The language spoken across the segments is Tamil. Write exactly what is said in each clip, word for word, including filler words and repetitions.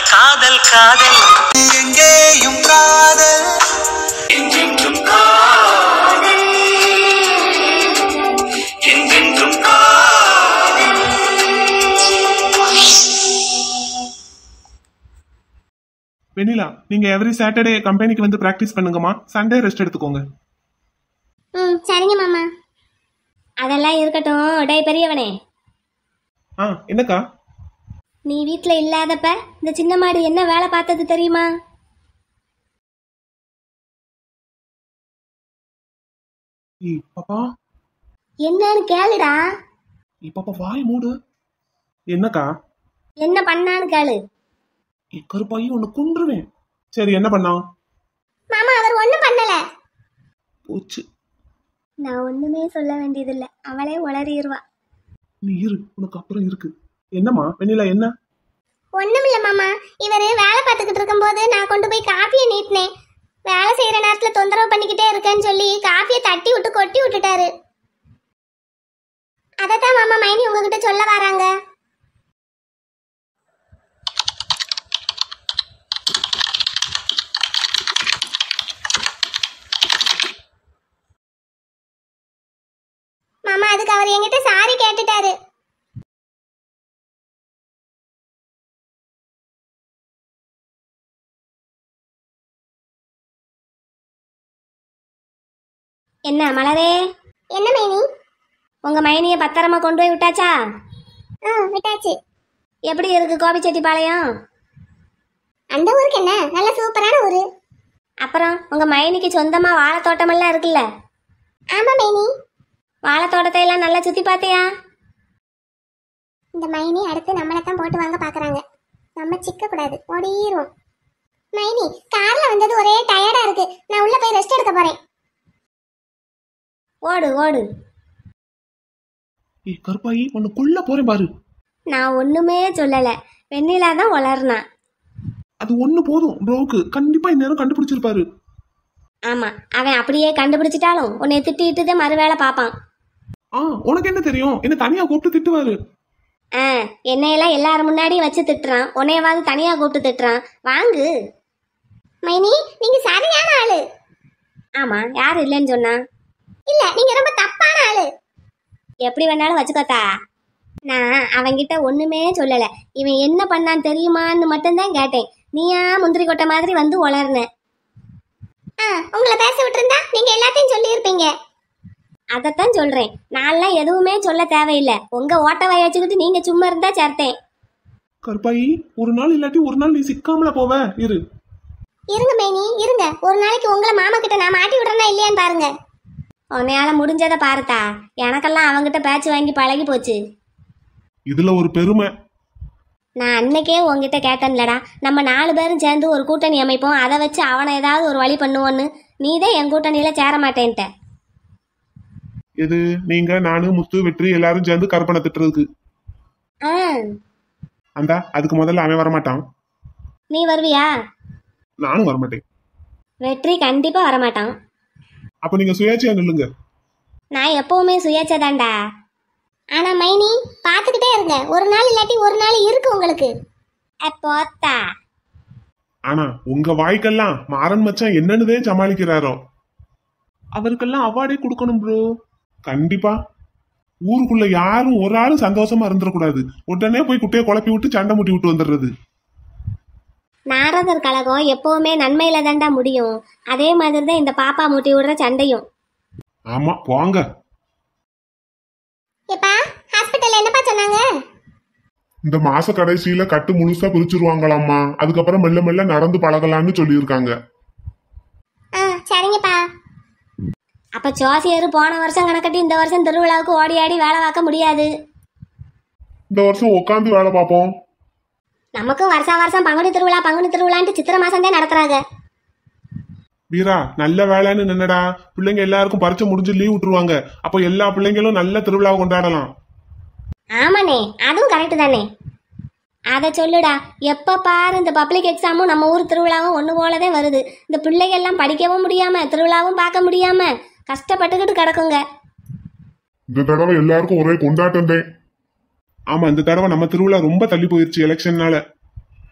காதல் காதல் எங்கேயும் காதல் எங்கெங்கும் காதல் எங்கெங்கும் காதல். வெண்ணிலா, நீங்க எவ்ரி சாட்டர்டே கம்பெனிக்கு வந்து பிராக்டிஸ் பண்ணுங்கம்மா. சண்டே ரெஸ்ட் எடுத்துக்கோங்க. ம் சரிங்க மாமா. அதெல்லாம் இருக்கட்டும். டே பெரியவனே. ஆ என்னக்கா? நீ வீட்ல இல்லாதப்ப இந்த சின்ன மாடு என்ன வேலை பார்த்தது தெரியுமா? ஏய் பாப்பா, என்னன்னு கேளுடா. பாப்பா வாய் மூடு. என்னக்கா? என்ன பண்ணான்னு கேளு. கருப்பாயி ஒன்னு கொன்றுவேன். சரி, என்ன பண்ணா? மாமா அவர் ஒண்ணும் பண்ணல. போச்சு. நான் ஒண்ணுமே சொல்ல வேண்டியதில்ல, அவளே உளறிடுவா. நீ இரு, உனக்கு அப்புறம் இருக்கு. என்னம்மா வெண்ணிலா, என்ன? ஒண்ணுமில்ல மாமா, இவரு வேலை பார்த்துக்கிட்டு இருக்கும்போது நான் கொண்டு போய் காஃபியை நீட்டினேன். வேலை செய்யற நேரத்துல தொந்தரவு பண்ணிக்கிட்டே இருக்கேன்னு சொல்லி காஃபியை தட்டி விட்டு கொட்டி விட்டுட்டாரு. அதத்தான் மாமா மைனி உங்ககிட்ட சொல்ல வராங்க. மாமா அதுக்கு அவர் என்கிட்ட சாரி கேட்டுட்டாரு. என்ன மலரே? என்ன மைனி? உங்க மைனிய பத்திரமா கொண்டு போய் விட்டாச்சா? ஆ விட்டாச்சு. எப்படி இருக்கு கோபிச்செட்டிப்பாளையம்? அந்த ஊருக்கு என்ன நல்ல சூப்பரான ஊரு. அப்புறம் உங்க மைனிக்கு சொந்தமா வாழை தோட்டமெல்லாம் இருக்குல்ல? ஆமா மைனி. வாழை தோட்டத்தை எல்லாம் நல்லா சுத்தி பார்த்தியா? இந்த மைனி அடுத்து நம்மளை தான் போட்டு வாங்க பாக்குறாங்க. நம்ம சிக்க கூடாது, ஓடிரும். மைனி கார்ல வந்தது ஒரே டயர்டா இருக்கு, நான் உள்ள போய் ரெஸ்ட் எடுக்க போறேன். ஓடு ஓடு. ஏய் கருப்பாயி, ஒன்னு கொல்ல போறேன் பாரு. நான் ஒண்ணுமே சொல்லல, வெண்ணிலா தான் வளர்னா. அது ஒண்ணு போதும், ப்ரோக்கு கண்டிப்பா இந்நேரம் கண்டுபிடிச்சிருப்பாரு. ஆமா, அவன் அப்படியே கண்டுபிடிச்சிட்டாலும் உன்னை திட்டிட்டு மறுவேளை பாப்பான். ஆ உனக்கு என்ன தெரியும்? என்ன தனியா கூப்பிட்டு திட்டுவாரு. ஆ என்னையெல்லாம் எல்லாரும் முன்னாடியும் வச்சு திட்டுறான், உன்னையவாது தனியா கூப்பிட்டு திட்டுறான். வாங்கு மைனி, நீங்க சரியான ஆளு. ஆமா, யாரு இல்லைன்னு சொன்னா? இல்ல, நீங்க ரொம்ப தப்பான ஆளு. எப்படி வேணாலும் வச்சுக்கோத்தா. நான் அவன்கிட்ட ஒண்ணுமே சொல்லல. இவன் என்ன பண்ணான்னு தெரியுமான்னு மட்டும்தான் கேட்டேன். நீயா முந்திரி கொட்டை மாதிரி வந்து உளர்ன. உங்களை பேச விட்டுருந்தா நீங்க எல்லாத்தையும் சொல்லி இருப்பீங்க. அதத்தான் சொல்றேன், நான்லாம் எதுவுமே சொல்ல தேவையில்லை. உங்க ஓட்ட வாய வச்சுக்கிட்டு நீங்க சும்மா இருந்தா சேர்த்தேன். கருப்பாயி, ஒரு நாள் இல்லாட்டி ஒரு நாள் நீ சிக்காமல போவ. இரு இருங்க மேனி இருங்க. ஒரு நாளைக்கு உங்களை மாமா கிட்ட நான் மாட்டி விடுறேன்னா இல்லையான்னு பாருங்க. உன்னையால முடிஞ்சதை பாருத்தா. எனக்கெல்லாம் அவங்கிட்ட பேச்சு வாங்கி பழகி போச்சு. இதுல ஒரு பெருமை. நான் அன்னைக்கே உங்ககிட்ட கேட்டேன்லடா, நம்ம நாலு பேரும் சேர்ந்து ஒரு கூட்டணி அமைப்போம், அதை வச்சு அவனை ஏதாவது ஒரு வழி பண்ணுவோன்னு. நீதான் என் கூட்டணியில சேர மாட்டேன்ட்ட. எது? நீங்க, நானு, முத்து, வெற்றி எல்லாரும் சேர்ந்து கற்பனை திட்டுறதுக்கு? அந்த அதுக்கு முதல்ல அவன் வரமாட்டான். நீ வருவியா? நானும் வரமாட்டேன். வெற்றி கண்டிப்பா வரமாட்டான். அப்ப நீங்க சுயேட்சையா நில்லுங்க. நான் எப்பவுமே சுயேட்சைதான்டா. ஆனா மைனி பாத்துக்கிட்டே இருங்க, ஒரு நாள் இல்லாட்டி ஒரு நாள் இருக்கு உங்களுக்கு. அப்போத்தா. ஆனா உங்க வாய்க்கெல்லாம் மாறன் மச்சான் என்னன்னுதே சமாளிக்கிறாரோ. அவருக்கெல்லாம் அவார்டே கொடுக்கணும் ப்ரோ. கண்டிப்பா. ஊருக்குள்ள யாரும் ஒரு ஆளும் சந்தோஷமா இருந்துடக்கூடாது. உடனே போய் குட்டையை குழப்பி விட்டு சண்டை முட்டி விட்டு வந்துடுறது. நாரதர் கழகம் எப்பவுமே நன்மையில தாண்டா முடியும். அதே மாதிரிதான் இந்த பாப்பா முட்டி விடுற சண்டையும். ஆமா போங்க. எப்பா ஹாஸ்பிடல்ல என்னப்பா சொன்னாங்க? இந்த மாச கடைசியில கட்டு முழுசா பிரிச்சிருவாங்களாமா. அதுக்கப்புறம் மெல்ல மெல்ல நடந்து பழகலான்னு சொல்லியிருக்காங்க. சரிங்கப்பா. அப்ப ஜோசியர் போன வருஷம் கணக்கட்டி இந்த வருஷம் திருவிழாவுக்கு ஓடி ஆடி வேலை பார்க்க முடியாது. இந்த வருஷம் உட்காந்து வேலை பார்ப்போம். நமக்கு வருஷா வருஷம் பங்குனி திருவிழா பங்குனி திருவிழான்ட்டு சித்திரை மாசம் தான் நடத்துறாங்க. வீரா, நல்ல வேலைன்னு நின்னடா. பிள்ளைங்க எல்லாருக்கும் பரிச்சை முடிஞ்சு லீவ் விட்டுருவாங்க. அப்போ எல்லா பிள்ளைங்களும் நல்ல திருவிழாவை கொண்டாடலாம். ஆமாண்ணே, அதுவும் கரெக்ட் தானே. அதை சொல்லுடா. எப்ப பாரு இந்த பப்ளிக் எக்ஸாமும் நம்ம ஊர் திருவிழாவும் ஒண்ணு போலதான் வருது. இந்த பிள்ளைங்க எல்லாம் படிக்கவும் முடியாம திருவிழாவும் பார்க்க முடியாம கஷ்டப்பட்டுக்கிட்டு கிடக்குங்க. இந்த தடவை எல்லாருக்கும் ஒரே கொண்டாட்டம் தான். ஆமா, இந்த தடவை நம்ம திருவிழா ரொம்ப தள்ளி போயிருச்சு எலெக்ஷன்னால.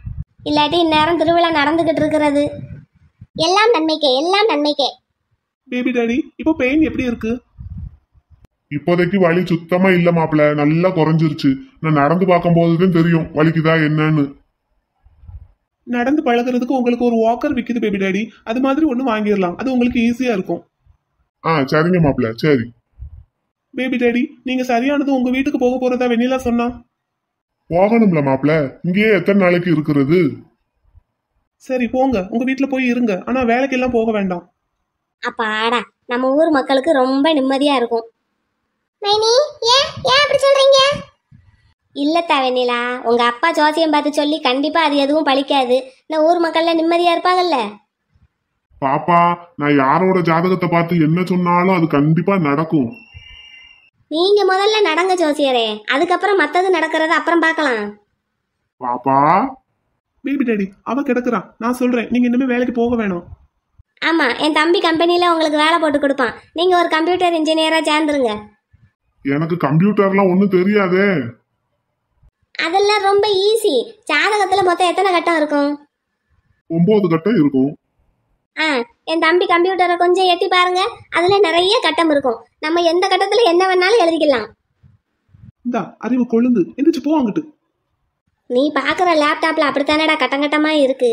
இல்லாட்டி இந்நேரம் திருவிழா நடந்துகிட்டு இருக்கிறது. எல்லாம் நன்மைக்கே, எல்லாம் நன்மைக்கே. பேபி டாடி இப்போ பெயின் எப்படி இருக்கு? இப்போதைக்கு வலி சுத்தமா இல்ல மாப்பிள, நல்லா குறைஞ்சிருச்சு. நான் நடந்து பார்க்கும் போதுதான் தெரியும் வலிக்குதா என்னன்னு. நடந்து பழகுறதுக்கு உங்களுக்கு ஒரு வாக்கர் விக்குது பேபி டாடி, அது மாதிரி ஒண்ணு வாங்கிடலாம், அது உங்களுக்கு ஈஸியா இருக்கும். ஆ சரிங்க மாப்பிள, சரி. பேபி டாடி நீங்க சரியானது உங்க வீட்டுக்கு போக போறதா வெண்ணிலா சொன்னா. போகணும்ல மாப்பிள, இங்கேயே எத்தனை நாளைக்கு இருக்கிறது? சரி போங்க, உங்க வீட்டுல போய் இருங்க, ஆனா வேலைக்கெல்லாம் போக வேண்டாம். அப்பாடா, நம்ம ஊர் மக்களுக்கு ரொம்ப நிம்மதியா இருக்கும். மைனி, ஏன் ஏன் அப்படி சொல்றீங்க? இல்லத்தா வெண்ணிலா, உங்க அப்பா ஜோசியம் பார்த்து சொல்லி கண்டிப்பா அது எதுவும் பழிக்காது. இந்த ஊர் மக்கள்ல நிம்மதியா இருப்பாங்கல்ல. பாப்பா, நான் யாரோட ஜாதகத்தை பார்த்து என்ன சொன்னாலும் அது கண்டிப்பா நடக்கும். நீங்க முதல்ல நடங்க ஜோசியரே, அதுக்கப்புறம் மத்தது நடக்கிறத அப்புறம் பார்க்கலாம். பாப்பா, பேபி டாடி அவ கிடக்குறா, நான் சொல்றேன் நீங்க இனிமே வேலைக்கு போக வேணாம். ஆமா, என் தம்பி கம்பெனில உங்களுக்கு வேலை போட்டு கொடுப்பான். நீங்க ஒரு கம்ப்யூட்டர் இன்ஜினியரா சேர்ந்துருங்க. எனக்கு கம்ப்யூட்டர்லாம் ஒண்ணும் தெரியாதே. அதெல்லாம் ரொம்ப ஈஸி. ஜாதகத்துல மொத்தம் எத்தனை கட்டம் இருக்கும்? ஒன்பது கட்டம் இருக்கும். ஆ, என் தம்பி கம்ப்யூட்டரை கொஞ்சம் எட்டி பாருங்க, அதுல நிறைய கட்டம் இருக்கும். நம்ம எந்த கட்டத்துல என்ன வேணாலும் எழுதிக்கலாம். இந்தா அறிவு கொழுந்து, எந்திரிச்சு போ அங்கிட்டு. நீ பாக்குற லேப்டாப்ல அப்படித்தானடா கட்டம் கட்டமா இருக்கு.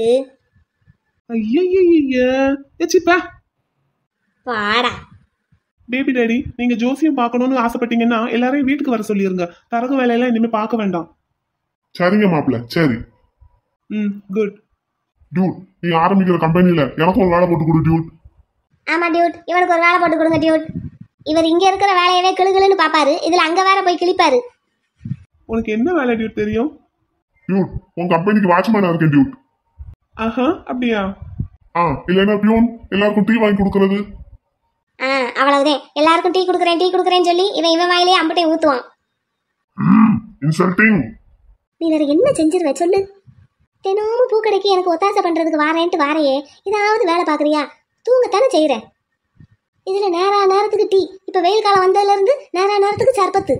ஐயப்பா வாடா. பேபி டாடி நீங்க ஜோசியம் பார்க்கணும்னு ஆசைப்பட்டீங்கன்னா எல்லாரையும் வீட்டுக்கு வர சொல்லிருங்க. தரகு வேலையெல்லாம் இனிமே பார்க்க வேண்டாம். சரிங்க மாப்பிள, சரி. ம் குட். டியூட், நீ ஆரம்பிக்கிற கம்பெனில எனக்கு ஒரு வேலை போட்டு கொடு டியூட். ஆமா டியூட், இவனுக்கு ஒரு வேலை போட்டு கொடுங்க டியூட். இவர் இங்க இருக்கிற வேலையவே கிளுகிளுன்னு பாப்பாரு, இதுல அங்க வேற போய் கிளிப்பாரு. உனக்கு என்ன வேலை டியூட் தெரியும்? டியூட், உன் கம்பெனிக்கு வாட்ச்மேனா இருக்கேன் டியூட். ஆஹா, அப்படியா? ஆ, இல்லைன்னா பியூன் எல்லாருக்கும் டீ வாங்கி கொடுக்கறது. ஆ, அவ்வளவுதான். எல்லாருக்கும் டீ குடுக்குறேன் டீ குடுக்குறேன்னு சொல்லி இவன் இவன் வாயிலே அம்பட்டை ஊத்துவான். இன்சல்ட்டிங். நீ வேற என்ன செஞ்சிருவ சொல்லு? தினமும் பூக்கடைக்கு எனக்கு ஒத்தாசை பண்றதுக்கு வாரேன்ட்டு வாரையே, இதாவது வேலை பாக்குறியா? தூங்கத்தானே செய்யற. இதுல நேரா நேரத்துக்கு டீ, இப்ப வெயில் காலம் வந்ததுல இருந்து நேரா நேரத்துக்கு சர்பத்து.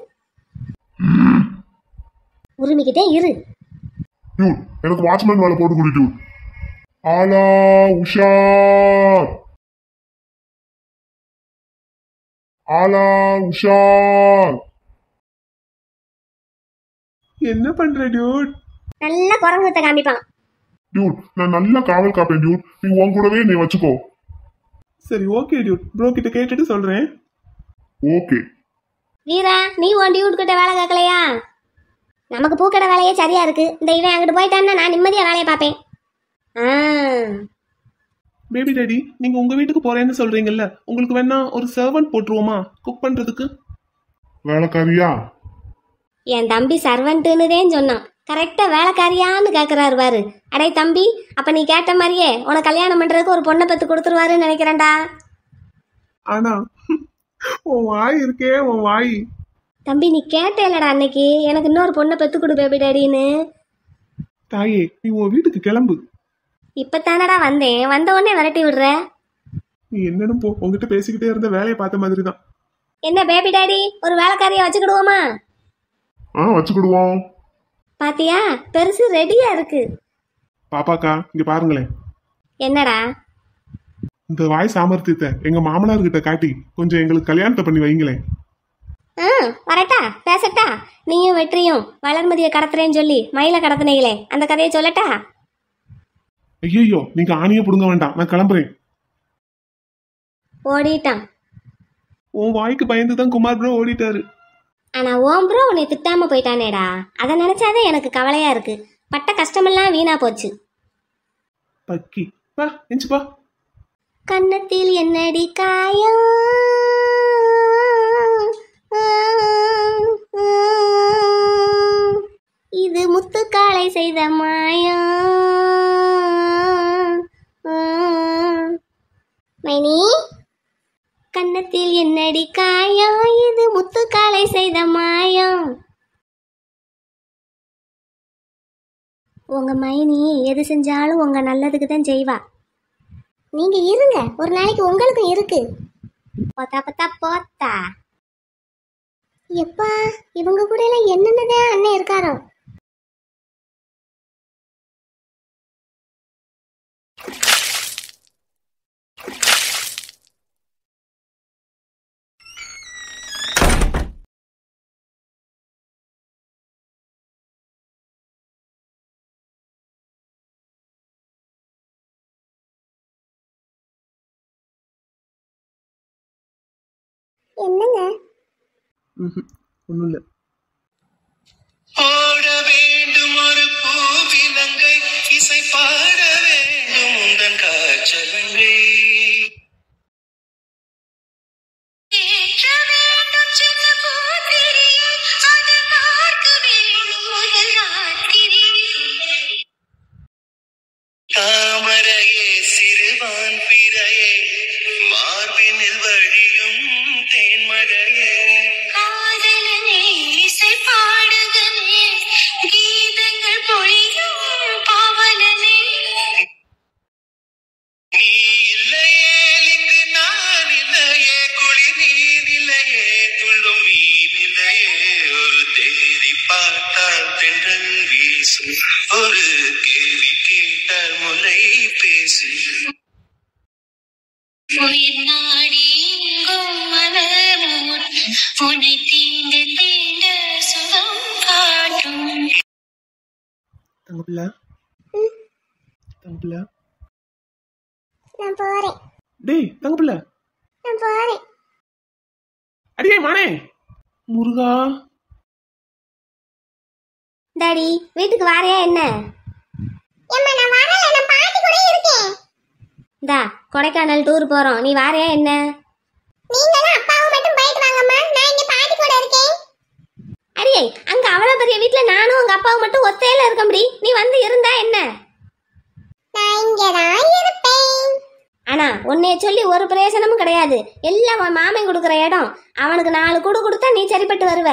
உரிமிக்கிட்டே இரு. டியூட், எனக்கு வாட்ச்மேன் வேலை போட்டு கொடு டியூட். ஆலா உஷார், ஆலா உஷார். என்ன பண்ற டியூட்? நல்லா குரங்கு வித்த காமிப்பான். டியூட், நான் நல்லா காவல் காப்பேன் டியூட், நீ உன் கூடவே நீ வச்சுக்கோ. சரி ஓகே டியூட், ப்ரோ கிட்ட கேட்டுட்டு சொல்றேன். ஓகே. வீரா, நீ உன் டியூட் கிட்ட வேலை கேட்கலையா? நமக்கு பூக்கடை வேலையே சரியா இருக்கு. இந்த இவன் அங்கிட்டு போயிட்டான்னா நான் நிம்மதியா வேலையை பார்ப்பேன். ஆ, பேபி டாடி நீங்க உங்க வீட்டுக்கு போறேன்னு சொல்றீங்கல்ல, உங்களுக்கு வேணா ஒரு சர்வன்ட் போட்டுருவோமா குக் பண்றதுக்கு? வேலைக்காரியா? என் தம்பி சர்வன்ட்டுன்னுதேன்னு சொன்னான். கரெக்டா வேலைக்காரியான்னு கேட்கறாரு பாரு. அடே தம்பி, அப்ப நீ கேட்ட மாதிரியே உனக்கு கல்யாணம் பண்றதுக்கு ஒரு பொண்ணை பத்து கொடுத்துருவாருன்னு நினைக்கிறேன்டா. ஆனா உன் வாய் இருக்கே உன் வாய். தம்பி நீ கேட்டேலடா அன்னைக்கு, எனக்கு இன்னொரு பொண்ணை பெத்து கொடு பேபி டாடின்னு. தாயே நீ உன் வீட்டுக்கு கிளம்பு. இப்பத்தானடா வந்தேன், வந்த உடனே விரட்டி விடுற. நீ என்னன்னு போ, உங்ககிட்ட பேசிக்கிட்டே இருந்த வேலையை பார்த்த மாதிரி தான். என்ன பேபி டாடி, ஒரு வேலைக்காரியை வச்சுக்கிடுவோமா? ஆ, வச்சுக்கிடுவோம். பாத்தியா, பெருசு ரெடியா இருக்கு. பாப்பாக்கா இங்க பாருங்களேன். என்னடா? இந்த வாய் சாமர்த்தியத்தை எங்க மாமனார் கிட்ட காட்டி கொஞ்சம் எங்களுக்கு கல்யாணத்தை பண்ணி வைங்களேன். ஆ, வரட்டா பேசட்டா? நீயும் வெற்றியும் வளர்மதியை கடத்துறேன்னு சொல்லி மயில கடத்துனீங்களே, அந்த கதையை சொல்லட்டா? ஐயோ நீங்க ஆணியே புடுங்க வேண்டாம், நான் கிளம்புறேன். ஓடிட்டான். உன் வாய்க்கு பயந்துதான் குமார் ப்ரோ ஓடிட்டாரு. ஆனா ஓம் ப்ரோ உன்னை திட்டாம போயிட்டானேடா, அதை நினைச்சாதான் எனக்கு கவலையா இருக்கு. பட்ட கஷ்டமெல்லாம் வீணா போச்சு. பக்கி பா, எஞ்சி பா. கன்னத்தில் என்னடி காயம், இது முத்துக்காலை செய்த மாயம். மைனி, கன்னத்தில் என்னடி காயம், இது முத்துக்காலை செய்த மாயம். உங்க மைனி எது செஞ்சாலும் உங்க நல்லதுக்கு தான் செய்வா. நீங்க இருங்க, ஒரு நாளைக்கு உங்களுக்கும் இருக்கு. போத்தா போத்தா போத்தா. எப்பா, இவங்க கூட எல்லாம் என்னென்னதான் அண்ணன் இருக்காரோ. என்னங்க? ஒன்றும் இல்லை. ஓட வேண்டும் ஒரு பூவிலங்கை, இசை பாட வேண்டும் உந்தன் காற்றலங்கை. தாமரையே சிறுவான் பிறையே, மார்பினில் வழியும் தேன்மழையே. காதலனே இசை பாடுகனே, கீதங்கள் பொழியும் பாவலனே. நீ இல்லையே இங்கு நான் இல்லையே, குளி நீர் இல்லையே துள்ளும் மீன் இல்லையே. ஒரு தேதி பார்த்தால் தென்றல் வீசும், ஒரு கேள்வி கேட்டால் முலை பேசும். உயிர் நாடி எங்கும் மலர் மூட்டும், உன்னை தீண்ட தீண்ட சுகம் காட்டும். தங்கப்பிள்ள தங்கப்பிள்ள நான் போறேன். டேய் தங்கப்பிள்ள, நான் போறேன். அடியே மானே முருகா. டாடி வீட்டுக்கு வாரியா என்ன? ஏம்மா நான் வரல, நான் பாட்டி கூட இருக்கேன். டா கொடைக்கானல் டூர் போறோம், நீ வாரியா என்ன? நீங்களும் அப்பாவும் மட்டும் போயிட்டு வாங்கம்மா, நான் இங்க பாட்டி கூட இருக்கேன். அடியே அங்க அவ்வளவு பெரிய வீட்ல நானும் உங்க அப்பாவும் மட்டும் ஒத்தையில இருக்க முடி, நீ வந்து இருந்தா என்ன? நான் இங்க தான் இருப்பேன். ஆனா உன்னைய சொல்லி ஒரு பிரயோஜனமும் கிடையாது, எல்லாம் உன் மாமன் கொடுக்குற இடம். அவனுக்கு நாலு கூடு கொடுத்தா நீ சரிப்பட்டு வருவ.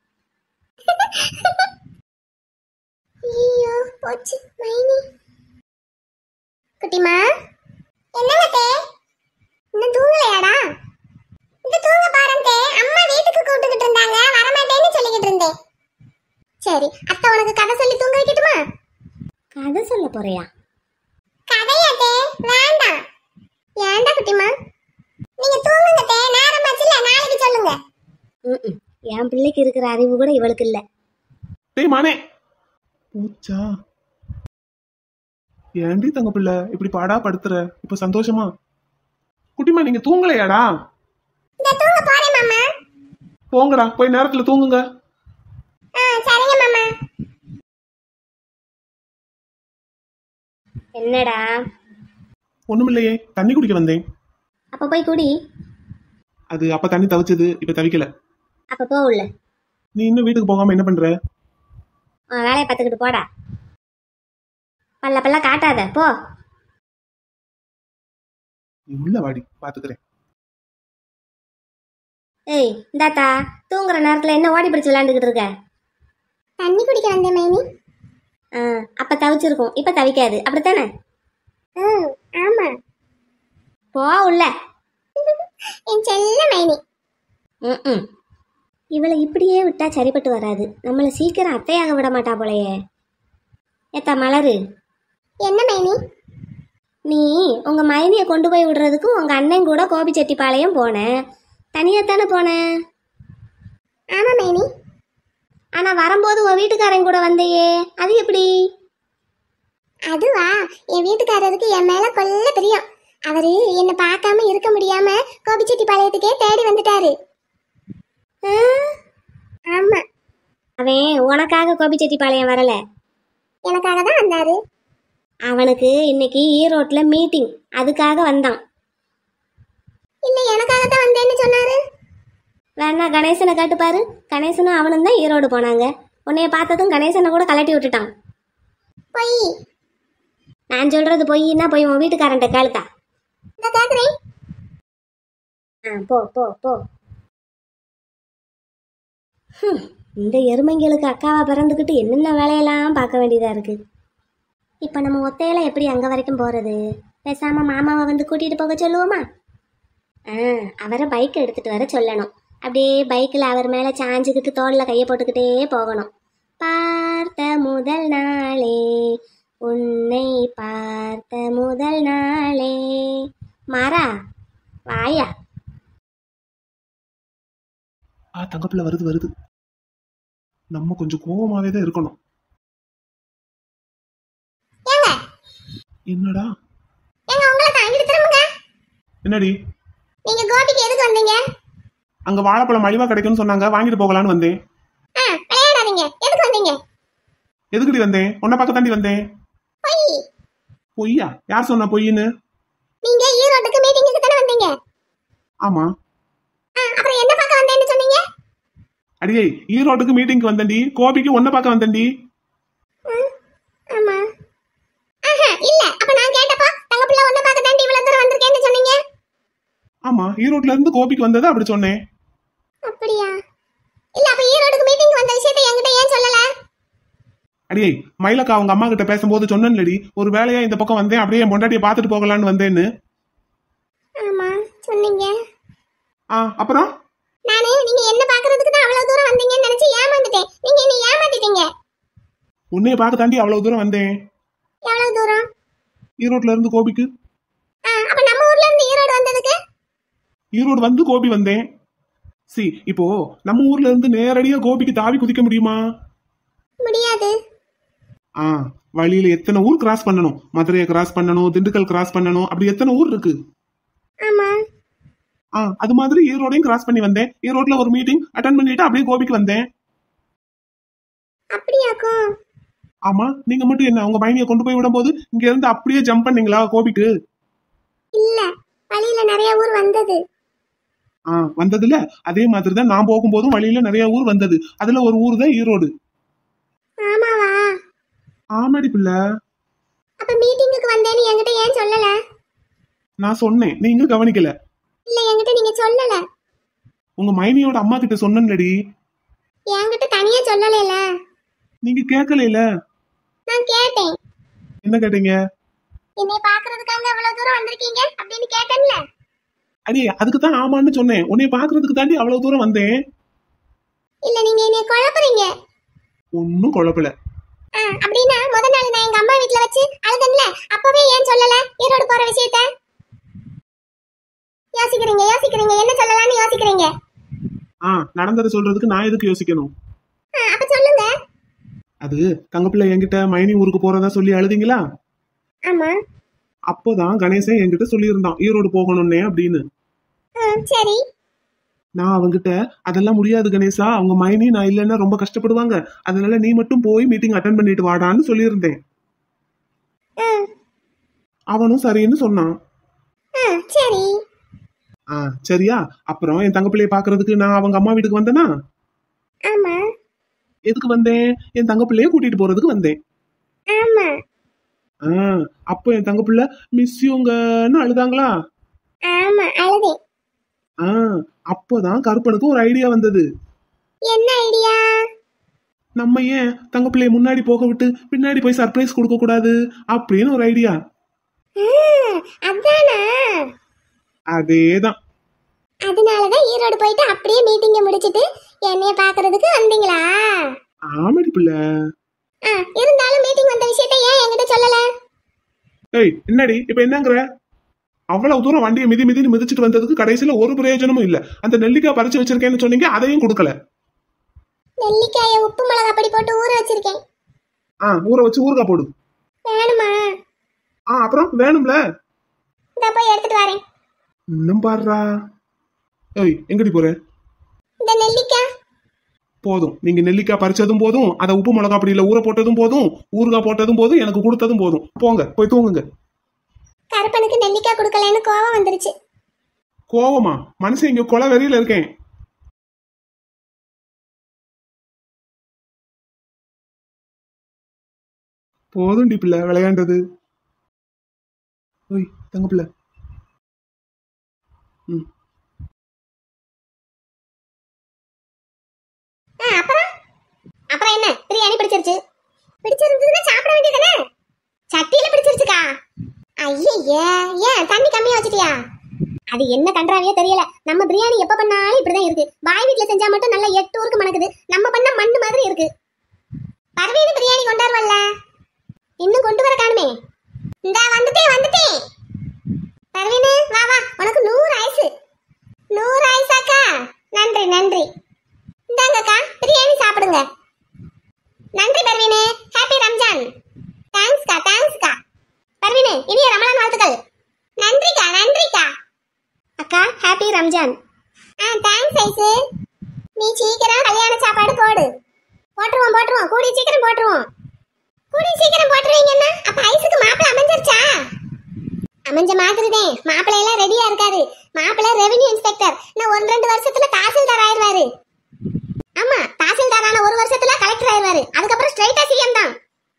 ஐயோ போச்சு மைனி. குட்டிமா என்னங்கத்தே, இன்னும் தூங்கலையாடா? இந்த தூங்க பாருந்தே, அம்மா வீட்டுக்கு கூப்பிட்டுக்கிட்டு இருந்தாங்க, வரமாட்டேன்னு சொல்லிக்கிட்டு இருந்தேன். சரி அத்தை உனக்கு கதை சொல்லி தூங்க வைக்கட்டுமா? கதை சொல்ல போறியா? கதையாத்தே வேண்டாம். ஏன்டா குட்டிமா? நீங்க தூங்குங்கத்தே, நேரமாச்சுல, நாளைக்கு சொல்லுங்க. என் பிள்ளைக்கு இருக்கிற அறிவு கூட இவளுக்கு இல்ல. டேய் மானே போச்சா? ஏண்டி தங்கப்பிள்ள இப்படி பாடா படுத்துற? இப்ப சந்தோஷமா? குட்டிமா நீங்க தூங்கலையாடா? இந்த தூங்க போறேன் மாமா. போங்கடா, போய் நேரத்துல தூங்குங்க. ஆ சரிங்க மாமா. என்னடா? ஒண்ணுமில்லையே, தண்ணி குடிக்க வந்தேன். அப்ப போய் குடி. அது அப்ப தண்ணி தவிச்சது, இப்ப தவிக்கல. அப்ப போ உள்ள. நீ இன்னும் வீட்டுக்கு போகாம என்ன பண்ற? உன் வேலையை பார்த்துக்கிட்டு போடா. பல்ல பல்ல காட்டாத போ. நீ உள்ள வாடி, பாத்துக்கிறேன். ஏய் இந்தாத்தா, தூங்குற நேரத்துல என்ன ஓடி பிடிச்சு விளையாண்டுக்கிட்டு இருக்க? தண்ணி குடிக்க வந்தேன் மைனி. ஆ அப்ப தவிச்சிருக்கும், இப்ப தவிக்காது, அப்படித்தானே? ம் ஆமா. போ உள்ள. என் செல்ல மைனி. ம் இவளை இப்படியே விட்டா சரிப்பட்டு வராது, நம்மளை சீக்கிரம் அத்தையாக விட மாட்டா போலையே. ஏத்தா மலரு. என்ன மைனி? நீ உங்க மைனியை கொண்டு போய் விடுறதுக்கு உங்க அண்ணன் கூட கோபிச்செட்டிப்பாளையம் போனேன், தனியாத்தானே போனேன்? ஆமா மைனி. ஆனா வரும்போது உன் வீட்டுக்காரன் கூட வந்தையே, அது எப்படி? அதுவா, என் வீட்டுக்காரருக்கு என் மேல கொல்ல தெரியும். அவரு என்னை பார்க்காம இருக்க முடியாம கோபிச்செட்டிப்பாளையத்துக்கே தேடி வந்துட்டாரு. ஆமா. அவன் உனக்காக கோபிச்செட்டிப்பாளையம் வரல, எனக்காக தான் வந்தாரு. அவனுக்கு இன்னைக்கு ஈரோட்ல மீட்டிங், அதுக்காக வந்தான். இல்ல எனக்காக தான் வந்தேன்னு சொன்னாரு. வேணா கணேசனை காட்டுப்பாரு, கணேசனும் அவனும் தான் ஈரோடு போனாங்க. உன்னைய பார்த்ததும் கணேசனை கூட கலட்டி விட்டுட்டான். பொய். நான் சொல்றது பொய்னா போய் உன் வீட்டுக்காரன்ட்ட கேளுக்கா. போ போ போ. இந்த எருமைங்களுக்கு அக்காவா பிறந்துக்கிட்டு என்னென்ன வேலையெல்லாம் பார்க்க வேண்டியதா இருக்கு. இப்போ நம்ம ஒத்தையில எப்படி அங்கே வரைக்கும் போகிறது? பேசாமல் மாமாவை வந்து கூட்டிகிட்டு போக சொல்லுவோமா? ஆ அவரை பைக் எடுத்துகிட்டு வர சொல்லணும். அப்படியே பைக்கில் அவர் மேலே சாஞ்சுக்கிட்டு தோளில் கையை போட்டுக்கிட்டே போகணும். பார்த்த முதல் நாளே உன்னை பார்த்த முதல் நாளே. மாறா வாயா. ஆ தங்கப்பிள்ள வருது வருது. நம்ம கொஞ்சம் கோவமாவே தான் இருக்கணும். என்னடா? ஏங்க உங்களை தான் இங்க திரும்புங்க. என்னடி? நீங்க கோபிக்கு எதுக்கு வந்தீங்க? அங்க வாழைப்பழம் மலிவா கிடைக்கும்னு சொன்னாங்க, வாங்கிட்டு போகலான்னு வந்தேன். ஆ, விளையாடாதீங்க. எதுக்கு வந்தீங்க? எதுக்குடி வந்தேன்? உன்னை பார்க்க தாண்டி வந்தேன். பொய். பொய்யா? யார் சொன்னா பொய்ன்னு? நீங்க ஈரோட்டுக்கு மீட்டிங்க்கு தானே வந்தீங்க? ஆமா. ஆ, அப்புறம் என்ன பார்க்க வந்தேன்னு சொன்னீங்க? அடியே, ஈரோட்டுக்கு மீட்டிங்க்கு வந்தேன்டி, கோபிக்கு உன்னை பார்க்க வந்தேன்டி. ஆமா. ஆஹா, இல்ல. அப்ப நான் கேட்டப்ப தங்க பிள்ளை உன்னை பார்க்க தாண்டி இவ்வளவு தூரம் வந்திருக்கேன்னு சொன்னீங்க. ஆமா, ஈரோட்ல இருந்து கோபிக்கு வந்தது அப்படி சொன்னேன். அப்படியா? இல்ல, அப்ப ஈரோட்டுக்கு மீட்டிங் வந்த விஷயத்தை என்கிட்ட ஏன் சொல்லல? அடியே, மயிலக்கா அவங்க அம்மா கிட்ட பேசும்போது சொன்னேன்லடி, ஒரு வேலையா இந்த பக்கம் வந்தேன், அப்படியே என் பொண்டாட்டியை பார்த்துட்டு போகலான்னு வந்தேன்னு. ஆமா, சொன்னீங்க. ஆ, அப்புறம் நானே நீங்க என்ன பார்க்கிறதுக்கு தான் அவ்வளவு தூரம் வந்தீங்கன்னு நினைச்சு ஏமாந்துட்டேன். நீங்க என்ன ஏமாத்திட்டீங்க. உன்னைய பார்க்க தாண்டி அவ்வளவு தூரம் வந்தேன். எவ்வளவு தூரம்? ஈரோட்ல இருந்து கோபிக்கு. ஆ, அப்ப நம்ம ஊர்ல இருந்து ஈரோடு வந்ததுக்கு? ஈரோடு வந்து கோபி வந்தேன். சி, இப்போ நம்ம ஊர்ல இருந்து நேரடியா கோபிக்கு தாவி குதிக்க முடியுமா? முடியாது. ஆ, வழியில எத்தனை ஊர் கிராஸ் பண்ணணும்? மதுரையை கிராஸ் பண்ணணும், திண்டுக்கல் கிராஸ் பண்ணணும், அப்படி எத்தனை ஊர் இருக்கு? ஆமா. ஆ, அது மாதிரி ஈரோடையும் கிராஸ் பண்ணி வந்தேன். ஈரோட்ல ஒரு மீட்டிங் அட்டெண்ட் பண்ணிட்டு அப்படியே கோபிக்கு வந்தேன். அப்படியாக்கும்? ஆமா, நீங்க மட்டும் என்ன உங்க மைனியை கொண்டு போய் விடும் போது இங்க இருந்து அப்படியே ஜம்ப் பண்ணீங்களா கோபிக்கு? இல்ல, வழியில நிறைய ஊர் வந்தது. ஆ, வந்ததுல அதே மாதிரிதான் நான் போகும்போதும் வழியில நிறைய ஊர் வந்தது. அதுல ஒரு ஊர் தான் ஈரோடு. ஆமாவா? ஆமாடி பிள்ளை. அப்ப மீட்டிங்குக்கு வந்தேன்னு என்கிட்ட ஏன் சொல்லல? நான் சொன்னேன், நீங்க கவனிக்கல. இல்ல, என்கிட்ட நீங்க சொல்லல. உங்க மைனியோட அம்மா கிட்ட சொன்னேன்லடி. என்கிட்ட தனியா சொல்லல. நீங்க கேட்கல. நான் கேட்டேன். என்ன கேட்டீங்க? என்னை பாக்குறதுக்காக இவ்வளவு தூரம் வந்திருக்கீங்க அப்படின்னு கேட்டேன்ல. அடி, அதுக்கு தான் ஆமான்னு சொன்னேன். உன்னை பாக்குறதுக்கு தாண்டி அவ்வளவு தூரம் வந்தேன். இல்ல, நீங்க என்னைய குழப்பறீங்க. ஒன்னும் குழப்பல. ஆ, அப்படின்னா முத நாள் நான் எங்க அம்மா வீட்ல வச்சு அழுதன்ல, அப்பவே ஏன் சொல்லல ஈரோடு போற விஷயத்த? யோசிக்கிறீங்க யோசிக்கிறீங்க என்ன சொல்லலாம்னு யோசிக்கிறீங்க. ஆ, நடந்ததை சொல்றதுக்கு நான் எதுக்கு யோசிக்கணும்? ஆ, அப்ப சொல்லுங்க. அது தங்கப்பிள்ளை என்கிட்ட மைனி ஊருக்கு போறதா சொல்லி அழுதிங்களா? ஆமா. அப்போதான் கணேசன் என்கிட்ட சொல்லியிருந்தான் ஈரோடு போகணும்னே அப்படின்னு. சரி. நான் அவங்கிட்ட அதெல்லாம் முடியாது கணேசா, அவங்க மைனி நான் இல்லைன்னா ரொம்ப கஷ்டப்படுவாங்க, அதனால நீ மட்டும் போய் மீட்டிங் அட்டெண்ட் பண்ணிட்டு வாடான்னு சொல்லியிருந்தேன். அவனும் சரின்னு சொன்னான். சரி. ஆ, சரியா? அப்புறம் என் தங்கப்பிள்ளைய பாக்குறதுக்கு நான் அவங்க அம்மா வீட்டுக்கு வந்தேனா? ஆமா. எதுக்கு வந்தேன்? என் தங்கப்பிள்ளைய கூட்டிட்டு போறதுக்கு வந்தேன். ஆமா. ஆ, அப்போ என் தங்கப்பிள்ளை மிஸ் யூங்கன்னு அழுதாங்களா? ஆமா, அழுதே. ஆ, அப்போதான் கருப்பனுக்கு ஒரு ஐடியா வந்தது. என்ன ஐடியா? நம்ம ஏன் தங்கப்பிள்ளைய முன்னாடி போக விட்டு பின்னாடி போய் சர்ப்ரைஸ் கொடுக்க கூடாது அப்படின்னு ஒரு ஐடியா. அதானா? அதேதான். அதனாலதான் ஈரோடு போயிட்டு அப்படியே மீட்டிங்க முடிச்சிட்டு என்னைய பாக்குறதுக்கு வந்தீங்களா? ஆமாடி பிள்ளை. இருந்தாலும் மீட்டிங் வந்த விஷயத்தை ஏன் என்கிட்ட சொல்லல? ஏய், என்னடி இப்ப என்னங்கற? அவ்வளவு தூரம் வண்டியை மிதி மிதின்னு மிதிச்சிட்டு வந்ததுக்கு கடைசியில ஒரு பிரயோஜனமும் இல்ல. அந்த நெல்லிக்காய் பறிச்சு வச்சிருக்கேன்னு சொன்னீங்க, அதையும் கொடுக்கல. நெல்லிக்காய உப்பு மிளகா பொடி போட்டு ஊற வச்சிருக்கேன். ஆ, ஊற வச்சு ஊறுகாய் போடு. வேணுமா? ஆ, அப்புறம் வேணும்ல. இந்த போய் எடுத்துட்டு வரேன். இன்னும் பாடுறா. ஏய், எங்கடி போற? இந்த நெல்லிக்காய் போதும். நீங்க நெல்லிக்காய் பறிச்சதும் போதும், அதை உப்பு மிளகா பொடியில ஊற போட்டதும் போதும், ஊறுகாய் போட்டதும் போதும், எனக்கு கொடுத்ததும் போதும். போங்க, போய் தூங்குங்க. கருப்பனுக்கு நெல்லிக்காய் கொடுக்கலன்னு கோவம் வந்துருச்சு. கோவமா? மனுஷன் இங்க கொலை வெறியில இருக்கேன். போதும் டி பிள்ளை விளையாண்டது. ஓய் தங்க பிள்ளை. ம். அப்புறம் அப்புறம் என்ன? பிரியாணி பிடிச்சிருச்சு. பிடிச்சிருந்ததுன்னா சாப்பிட வேண்டியதானே? சட்டியில பிடிச்சிருச்சுக்கா. ஐயே, ஏன் தண்ணி கம்மியா வச்சிட்டியா? அது என்ன கன்றாவியே தெரியல. நம்ம பிரியாணி எப்ப பண்ணாலும் இப்படிதான் இருக்கு. பாய் வீட்டுல செஞ்சா மட்டும் நல்லா எட்டு ஊருக்கு மணக்குது. நம்ம பண்ண மண்ணு மாதிரி இருக்கு. பர்வீனு பிரியாணி கொண்டாருவல்ல, இன்னும் கொண்டு வர காணுமே. இந்தா வந்துட்டேன் வந்துட்டேன். பர்வீனு வா வா, உனக்கு நூறு ஆயுசு. நூறு ஆயுசாக்கா. நன்றி நன்றி. இந்தாங்கக்கா, பிரியாணி சாப்பிடுங்க. நன்றி பர்வீனு. ஹாப்பி ரம்ஜான். தேங்க்ஸ்க்கா தேங்க்ஸ்க்கா. பர்வீனு, இனிய ரமலான் வாழ்த்துக்கள். நன்றிக்கா நன்றிக்கா. அக்கா, ஹாப்பி ரம்ஜான். ஆ தேங்க்ஸ் ஐசு. நீ சீக்கிரம் கல்யாண சாப்பாடு போடு. போட்டுருவோம் போட்டுருவோம் கூடி சீக்கிரம் போட்டுருவோம். கூடி சீக்கிரம் போட்டுருவீங்கன்னா அப்ப ஐசுக்கு மாப்பிள்ளை அமைஞ்சிருச்சா? அமைஞ்ச மாதிரிதே. மாப்பிள்ளை எல்லாம் ரெடியா இருக்காரு. மாப்பிள்ளை ரெவென்யூ இன்ஸ்பெக்டர். நான் ஒன்று ரெண்டு வருஷத்துல தாசில்தார் ஆயிடுவாரு. ஆமா, தாசில்தார் ஆன ஒரு வருஷத்துல கலெக்டர் ஆயிடுவாரு. அதுக்கப்புறம் ஸ்ட்ரைட்டா சிஎம் தான்.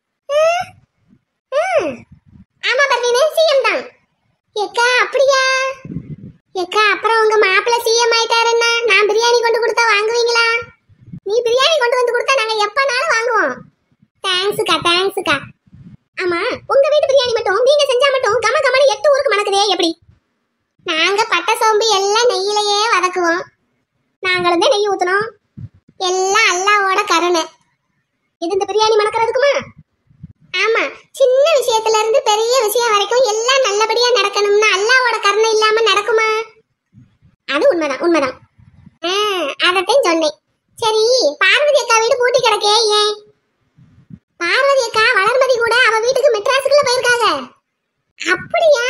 ஆமா பர்வீனே, சிஎம் தான். ஏக்கா அப்படியா? ஏக்கா அப்புறம் உங்க மாப்பிள்ளை சிஎம் ஆயிட்டாருன்னா நான் பிரியாணி கொண்டு கொடுத்தா வாங்குவீங்களா? நீ பிரியாணி கொண்டு வந்து கொடுத்தா நாங்க எப்பனாலும் வாங்குவோம். தேங்க்ஸ்க்கா தேங்க்ஸ்க்கா. ஆமா, உங்க வீட்டு பிரியாணி மட்டும் நீங்க செஞ்சா மட்டும் கம கமனு எட்டு ஊருக்கு மணக்குதே எப்படி? நாங்க பட்டை சோம்பு எல்லாம் நெய்யிலேயே வதக்குவோம். நாங்களும் தான் நெய் ஊத்துனோம். எல்லாம் அல்லாவோட கருணை. இது இந்த பிரியாணி மணக்கிறதுக்குமா? ஆமா, சின்ன விஷயத்துல இருந்து பெரிய விஷயம் வரைக்கும் எல்லாம் நல்லபடியா நடக்கணும்னா அல்லாவோட கருணை இல்லாம நடக்குமா? அது உண்மைதான் உண்மைதான். அதத்தையும் சொன்னேன். சரி, பார்வதி அக்கா வீடு பூட்டி கிடக்கே ஏன்? பார்வதி அக்கா வளர்மதி கூட அவ வீட்டுக்கு மெட்ராஸுக்குள்ள போயிருக்காங்க. அப்படியா?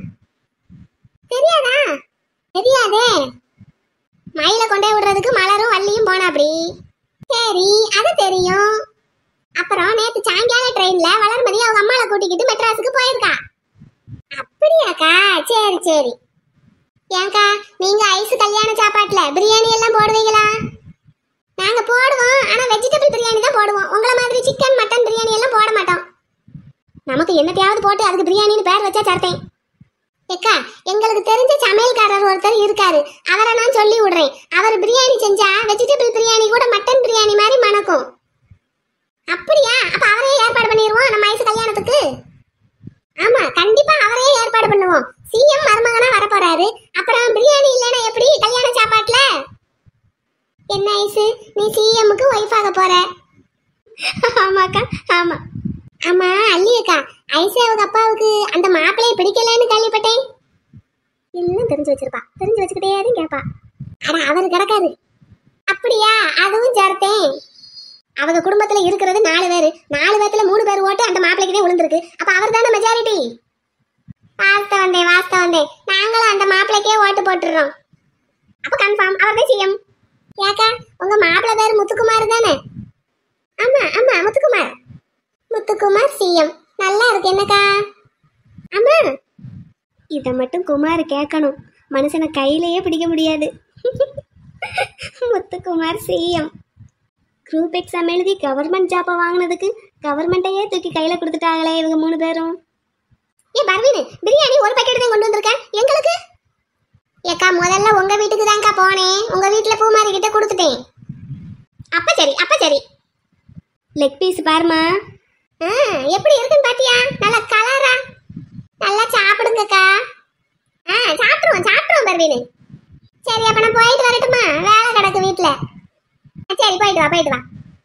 தெரியாதா? தெரியாதே. மயில கொண்டே விடுறதுக்கு மலரும் வள்ளியும் போனா அப்படி. சரி, அது தெரியும். அப்புறம் நேத்து சாயங்கால ட்ரெயின்ல வளர்மதி அவங்க அம்மாவை கூட்டிக்கிட்டு மெட்ராஸுக்கு போயிருக்கா. அப்படியாக்கா? சரி சரி. ஏங்கா நீங்க ஐஸ் கல்யாண சாப்பாட்டுல பிரியாணி எல்லாம் போடுவீங்களா? நாங்க போடுவோம், ஆனா வெஜிடபிள் பிரியாணி தான் போடுவோம். உங்களை மாதிரி சிக்கன் மட்டன் பிரியாணி எல்லாம் போட மாட்டோம். நமக்கு என்னத்தையாவது போட்டு அதுக்கு பிரியாணின்னு பேர் வச்சா சர்த்தேன். ஏக்கா எங்களுக்கு தெரிஞ்ச சமையல்காரர் ஒருத்தர் இருக்காரு, அவரை நான் சொல்லி விடுறேன். அவர் பிரியாணி செஞ்சா வெஜிடபிள் பிரியாணி கூட மட்டன் பிரியாணி மாதிரி மணக்கும். அப்படியா? அப்ப அவரையே ஏற்பாடு பண்ணிடுவோம் நம்ம ஐஸ் கல்யாணத்துக்கு. ஆமா, கண்டிப்பா அவரையே ஏற்பாடு பண்ணுவோம். சிஎம் மருமகனா வர போறாரு. அப்புறம் பிரியாணி இல்லைன்னா எப்படி கல்யாண சாப்பாட்டுல? என்ன ஐசு, நீ சிஎம்முக்கு ஒய்ஃப் ஆக போற? ஆமாக்கா ஆமா. ஆமா அல்லியக்கா, ஐசு அவங்க அப்பாவுக்கு அந்த மாப்பிள்ளையை பிடிக்கலன்னு கேள்விப்பட்டேன். எல்லாம் தெரிஞ்சு வச்சிருப்பா, தெரிஞ்சு வச்சுக்கிட்டே தான் கேட்பா. ஆனா அவரு கிடக்காரு. அப்படியா? அதுவும் சேர்த்தேன். அவங்க குடும்பத்துல இருக்கிறது நாலு பேரு. நாலு பேர்த்துல மூணு பேர் ஓட்டு அந்த மாப்பிள்ளைக்குதே விழுந்திருக்கு. அப்ப அவர் தானே மெஜாரிட்டி. வாஸ்த வந்தேன் வாஸ்த வந்தேன். நாங்களும் அந்த மாப்பிள்ளைக்கே ஓட்டு போட்டுறோம். அப்ப கன்ஃபார்ம் அவர் தான் சிஎம். ஏக்கா உங்க மாப்பிள்ளை பேர் முத்துக்குமார் தானே? ஆமா ஆமா, முத்துக்குமார். முத்துக்குமார் சிஎம். நல்லா இருக்கு என்னக்கா? ஆமா, இதை மட்டும் குமார் கேட்கணும். மனுஷனை கையிலேயே பிடிக்க முடியாது. முத்துக்குமார் சிஎம். குரூப் எக்ஸாம் எழுதி கவர்மெண்ட் ஜாப்பை வாங்கினதுக்கு கவர்மெண்ட்டையே தூக்கி கையில கொடுத்துட்டாங்களே இவங்க மூணு பேரும். ஏ பர்வீன், பிரியாணி ஒரு பாக்கெட் தான் கொண்டு வந்திருக்கேன் எங்களுக்கு. ஏக்கா முதல்ல உங்க வீட்டுக்கு தான்க்கா போனேன். உங்க வீட்டுல பூமாரி கிட்ட கொடுத்துட்டேன். அப்ப சரி அப்ப சரி. லெக் பீஸ் பாருமா. எப்படி இருக்குன்னு பாத்தியா? நல்ல கலரா. நல்லா சாப்பிடுங்கக்கா. ஆ சாப்பிடுவோம் சாப்பிடுவோம் பர்வீன். சரி அப்ப நான் போயிட்டு வரட்டுமா? வேலை கிடக்கு வீட்டுல. சரி போயிட்டு வா போயிட்டு வா.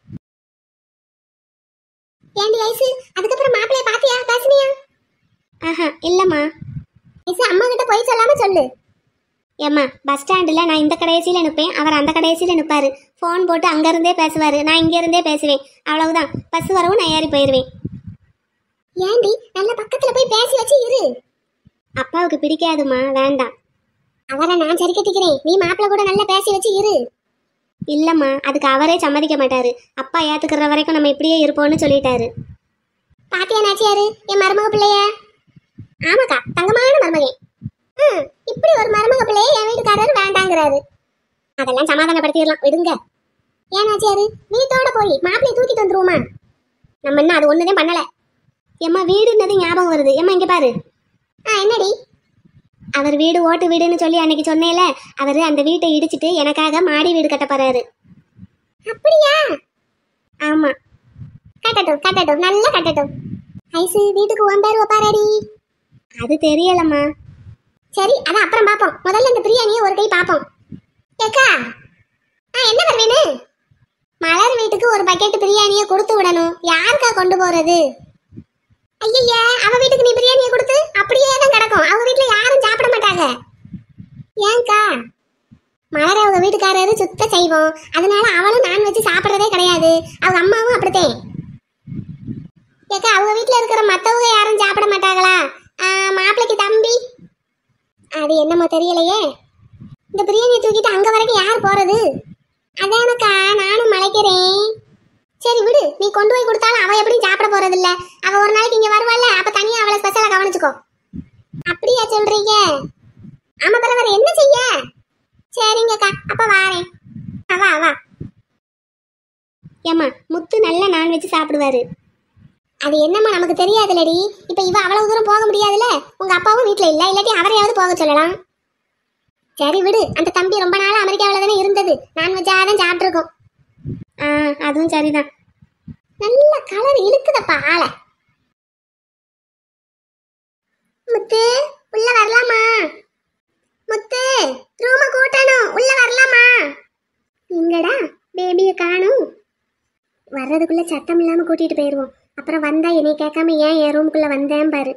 ஏண்டி ஐசு, அதுக்கப்புறம் மாப்பிள்ளைய பாத்தியா, பேசுனியா? ஆஹா இல்லம்மா. ஐசு அம்மா கிட்ட போய் சொல்லாம சொல்லு. ஏம்மா பஸ் ஸ்டாண்டில் நான் இந்த கடைசியில் நிற்பேன், அவர் அந்த கடைசியில் நிற்பாரு. ஃபோன் போட்டு அங்கேருந்தே பேசுவார், நான் இங்கேருந்தே பேசுவேன். அவ்வளவுதான். பஸ் வரவும் நான் ஏறி போயிடுவேன். ஏண்டி நல்ல பக்கத்தில் போய் பேசி வச்சு இரு. அப்பாவுக்கு பிடிக்காதுமா, வேண்டாம். அவரை நான் சரி கட்டிக்கிறேன், நீ மாப்பிள்ளை கூட நல்லா பேசி வச்சு இரு. இல்லம்மா, அதுக்கு அவரே சம்மதிக்க மாட்டாரு. அப்பா ஏத்துக்கிற வரைக்கும் நம்ம இப்படியே இருப்போம்னு சொல்லிட்டாரு. பாத்தியா நாச்சியாரு என் மருமக பிள்ளைய? ஆமாக்கா, தங்கமான மருமகன். ம், இப்படி ஒரு மருமக பிள்ளைய என் வீட்டுக்காரர் வேண்டாங்கிறாரு. அதெல்லாம் சமாதானப்படுத்திடலாம், விடுங்க. ஏன் நாச்சியாரு, வீட்டோட போய் மாப்பிள்ளைய தூக்கிட்டு வந்துருவோமா? நம்ம இன்னும் அது ஒண்ணுதான் பண்ணல. எம்மா வீடுன்னது ஞாபகம் வருது. எம்மா இங்க பாரு. ஆ என்னடி? அவர் வீடு ஓட்டு வீடுன்னு சொல்லி அன்னைக்கு சொன்னேல, அவரு அந்த வீட்டை இடிச்சிட்டு எனக்காக மாடி வீடு கட்ட போறாரு. அப்படியா? ஆமா, கட்டட்டும் கட்டட்டும், நல்லா கட்டட்டும். ஐசு வீட்டுக்கு உன் பேர் வைப்பாரடி? அது தெரியலம்மா. சரி அதான் அப்புறம் பாப்போம். முதல்ல இந்த பிரியாணியை ஒரு கை பாப்போம். ஏக்கா ஆ என்ன பர்வீனு? மலர் வீட்டுக்கு ஒரு பக்கெட் பிரியாணியை கொடுத்து விடணும். யாருக்கா கொண்டு போறது? ஐயா அவ வீட்டுக்கு நீ பிரியாணியை கொடுத்து அப்படியே தான் கிடக்கும். அவங்க வீட்டுல யாரும் சாப்பிட மாட்டாங்க. ஏங்கா? மலர் அவங்க வீட்டுக்காரரு சுத்த செய்வோம், அதனால அவளும் நான் வச்சு சாப்பிட்றதே கிடையாது. அவங்க அம்மாவும் அப்படித்தான். ஏக்கா அவங்க வீட்டுல இருக்கிற மத்தவங்க யாரும் சாப்பிட மாட்டாங்களா? மாப்பிள்ளைக்கு தம்பி அது என்னமோ தெரியலையே. இந்த பிரியாணியை தூக்கிட்டு அங்க வரைக்கும் யார் போறது? அதானக்கா நானும் மலைக்கிறேன். சரி விடு, நீ கொண்டு போய் கொடுத்தாலும் அவ எப்படியும் சாப்பிட போறது இல்ல. அவ ஒரு நாளைக்கு இங்க வருவாள்ல, அப்ப தனியா அவளை ஸ்பெஷலா கவனிச்சுக்கோ. அப்படியா சொல்றீங்க? ஆமா, பரவாயில்ல, என்ன செய்ய? சரிங்கக்கா, அப்ப வாரேன். வா வா. ஏமா, முத்து நல்லா நான்வெஜ் சாப்பிடுவாரு. அது என்னம்மா நமக்கு தெரியாதுலடி. இப்ப இவ அவ்வளவு தூரம் போக முடியாதுல. உங்க அப்பாவும் வீட்டுல இல்ல, இல்லாட்டி அவரையாவது போக சொல்லலாம். சரி விடு, அந்த தம்பி ரொம்ப நாள் அமெரிக்காவில தானே இருந்தது, நான்வெஜ்ஜா தான் சாப்பிட்டுருக்கோம். ஆ, அதுவும் சரிதான். நல்ல கலர் இழுக்குதப்பா ஆளை. முத்து, உள்ள வரலாமா? முத்து, ரூம கூட்டணும், உள்ள வரலாமா? எங்கடா பேபியை காணும்? வர்றதுக்குள்ள சத்தம் இல்லாம கூட்டிட்டு போயிருவோம். அப்புறம் வந்தா என்னை கேட்காம ஏன் என் ரூமுக்குள்ள வந்தேன் பாரு.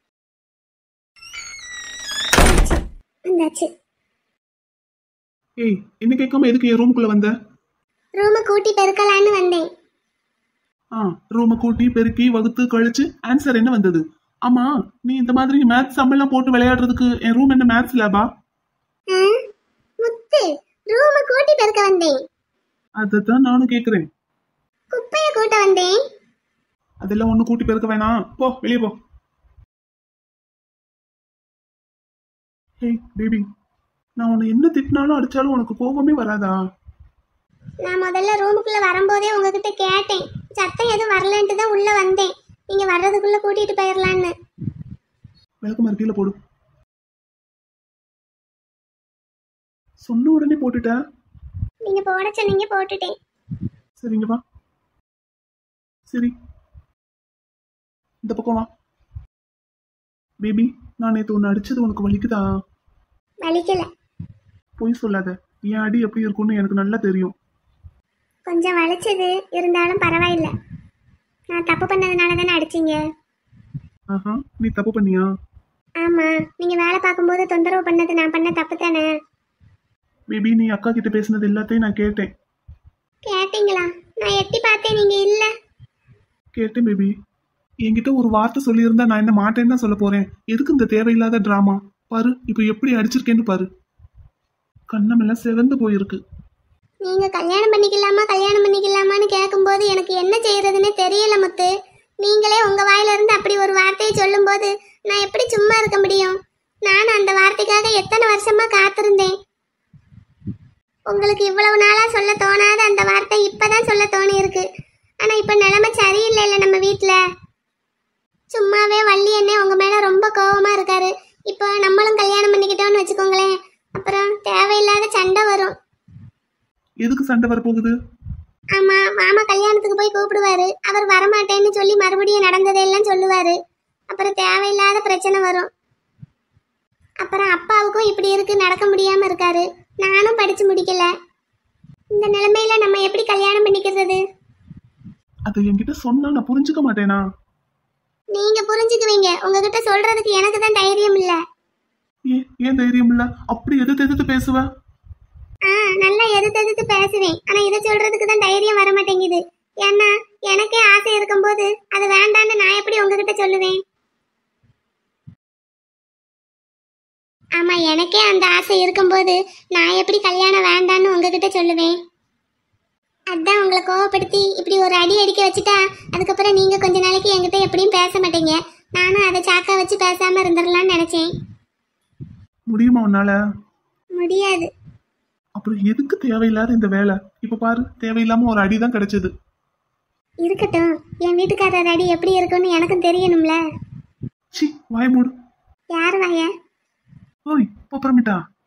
வந்தாச்சு. ஏய், என்ன கேட்காம எதுக்கு என் ரூமுக்குள்ள வந்த? ரூம கூட்டி பெருக்கலான்னு வந்தேன். ஆ, ரூம கூட்டி பெருக்கி வகுத்து கழிச்சு ஆன்சர் என்ன வந்தது? ஆமா, நீ இந்த மாதிரி மேத்ஸ் சம்பளம் போட்டு விளையாடுறதுக்கு என் ரூம் என்ன மேத்ஸ் லேபா? முத்து, ரூம கூட்டி பெருக்க வந்தேன். அதத்தான் நானும் கேக்குறேன். குப்பைய கூட்ட வந்தேன். அதெல்லாம் ஒண்ணு கூட்டி பெருக்க வேணாம், போ வெளியே போ. ஹே பேபி, நான் உன்னை என்ன திட்டினாலும் அடிச்சாலும் உனக்கு கோபமே வராதா? நான் முதல்ல ரூமுக்குள்ள வரும்போதே உங்ககிட்ட கேட்டேன், சத்தம் எதுவும் வரலன்ட்டு தான் உள்ள வந்தேன். நீங்க வர்றதுக்குள்ள கூட்டிட்டு போயிடலான்னு. விளக்கு மாதிரி கீழே போடு. சொன்ன உடனே போட்டுட்ட. நீங்க போட சொன்னீங்க, போட்டுட்டேன். சரிங்க வா. சரி, இந்த பக்கம் வா. பேபி, நான் நேற்று ஒன்று அடிச்சது உனக்கு வலிக்குதா? வலிக்கல. பொய் சொல்லாத, என் அடி எப்படி இருக்கும்னு எனக்கு நல்லா தெரியும். கொஞ்சம் வலிச்சது, இருந்தாலும் பரவாயில்ல. நான் தப்பு பண்ணதுனால தானே அடிச்சீங்க. ஆஹா, நீ தப்பு பண்ணியா? ஆமா, நீங்க வேலை பார்க்கும்போது தொந்தரவு பண்ணது நான் பண்ண தப்பு தானே. பேபி, நீ அக்கா கிட்ட பேசினது எல்லாத்தையும் நான் கேட்டேன். கேட்டீங்களா? நான் எட்டி பார்த்தேன், நீங்க இல்ல. கேட்டேன் பேபி. என்கிட்ட ஒரு வார்த்தை சொல்லியிருந்தா நான் என்ன மாட்டேன்னு தான் சொல்ல போறேன். எதுக்கு இந்த தேவையில்லாத டிராமா? பாரு இப்போ எப்படி அடிச்சிருக்கேன்னு பாரு. கண்ணமெல்லாம் செவந்து போயிருக்கு. நீங்க கல்யாணம் பண்ணிக்கலாமா கல்யாணம் பண்ணிக்கலாமான்னு கேட்கும்போது எனக்கு என்ன செய்யறதுன்னு தெரியல முத்து. நீங்களே உங்க வாயில இருந்து அப்படி ஒரு வார்த்தையை சொல்லும் போது நான் எப்படி சும்மா இருக்க முடியும்? நான் அந்த வார்த்தைக்காக எத்தனை வருஷமா காத்திருந்தேன். உங்களுக்கு இவ்வளவு நாளா சொல்ல தோணாத அந்த வார்த்தை இப்பதான் சொல்ல தோணி இருக்கு. ஆனா இப்ப நிலைமை சரியில்லை இல்ல நம்ம வீட்டுல. சும்மாவே வள்ளி என்ன உங்க மேல ரொம்ப கோபமா இருக்காரு. இப்போ நம்மளும் கல்யாணம் பண்ணிக்கிட்டோம்னு வச்சுக்கோங்களேன், அப்புறம் தேவையில்லாத சண்டை வரும். எதுக்கு சண்டை வரப்போகுது? ஆமா, மாமா கல்யாணத்துக்கு போய் கூப்பிடுவாரு. அவர் வரமாட்டேன்னு சொல்லி மறுபடியும் நடந்ததெல்லாம் சொல்லுவாரு. அப்புறம் தேவையில்லாத பிரச்சனை வரும். அப்புறம் அப்பாவுக்கும் இப்படி இருக்கு, நடக்க முடியாம இருக்காரு. நானும் படிச்சு முடிக்கல. இந்த நிலைமையில நம்ம எப்படி கல்யாணம் பண்ணிக்கிறது? அதை என்கிட்ட சொன்னா நான் புரிஞ்சுக்க மாட்டேனா? நீங்க புரிஞ்சுக்குவீங்க. உங்ககிட்ட சொல்றதுக்கு எனக்கு தான் தைரியம் இல்ல. ஏன் ஏன் தைரியம் இல்ல? அப்படி எதிர்த்து எதிர்த்து பேசுவ? ஆ, நல்லா எதிர்த்து எதிர்த்து பேசுவேன். ஆனா இதை சொல்றதுக்கு தான் தைரியம் வர மாட்டேங்குது. ஏன்னா எனக்கே ஆசை இருக்கும்போது அது வேண்டான்னு நான் எப்படி உங்ககிட்ட சொல்லுவேன்? ஆமா, எனக்கே அந்த ஆசை இருக்கும்போது நான் எப்படி கல்யாணம் வேண்டான்னு உங்ககிட்ட சொல்லுவேன்? அதான் உங்களை கோவப்படுத்தி இப்படி ஒரு அடி அடிக்க வச்சுட்டா அதுக்கப்புறம் நீங்க கொஞ்ச நாளைக்கு என்கிட்ட எப்படியும் பேச மாட்டீங்க. நானும் அதை சாக்கா வச்சு பேசாம இருந்துடலாம்னு நினைச்சேன். முடியுமா உன்னால? முடியாது. அப்புறம் எதுக்கு தேவையில்லாத இந்த வேலை? இப்ப பாரு, தேவையில்லாம ஒரு அடிதான் கிடைச்சது. இருக்கட்டும், என் வீட்டுக்காரர் அடி எப்படி இருக்குன்னு எனக்கும் தெரியணும்ல. சி, வாய் மூடு. யார் வாய? ஓய், போறமிட்டா.